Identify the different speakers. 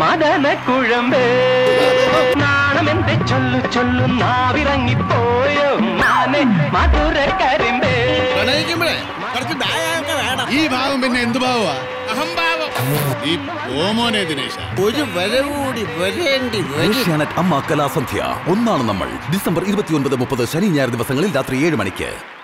Speaker 1: മദന കുഴമ്പേ നാണമെന്തെ ചൊല്ലു ചൊല്ലു നാവിറങ്ങിപ്പോയോ മാനെ മധുര കരിമ്പേ.
Speaker 2: ഈ ഭാവം പിന്നെ എന്ത് ഭാവമാ? അഹംഭാവം. ഈ ഓമോനെ ദിനേശ
Speaker 3: ഒരു വര കൂടി വരേണ്ടി വരും.
Speaker 4: അമ്മ കലാസന്ധ്യ ഒന്നാണ് നമ്മൾ. ഡിസംബർ 29, 30 ശനി ഞായർ ദിവസങ്ങളിൽ രാത്രി 7 മണിക്ക്.